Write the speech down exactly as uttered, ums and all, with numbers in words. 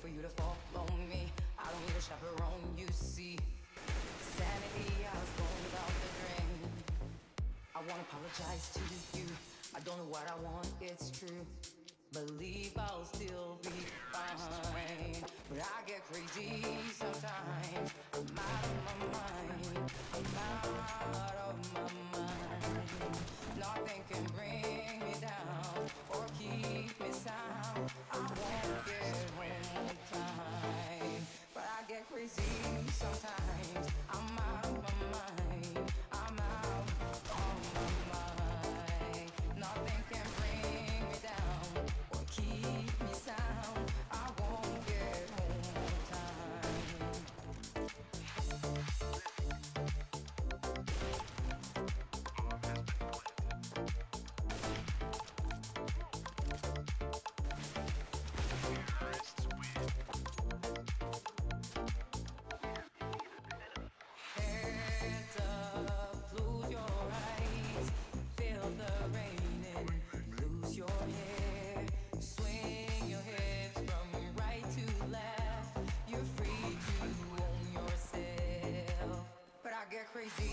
for you to follow me. I don't need a chaperone, you see. Sanity, I was going without the drain. I wanna apologize to you. I don't know what I want, it's true. Believe I'll still be fine, but I get crazy sometimes. I'm out of my mind, I'm out of my mind. Nothing can bring me down or keep me sound. I won't get home on time, but I get crazy sometimes. I'm out of my mind, I'm out of my mind. Nothing can bring me down or keep me sound. I won't get home on time. Heads up, close your eyes, feel the rain and lose your hair. Swing your hips from right to left. You're free to own yourself, but I get crazy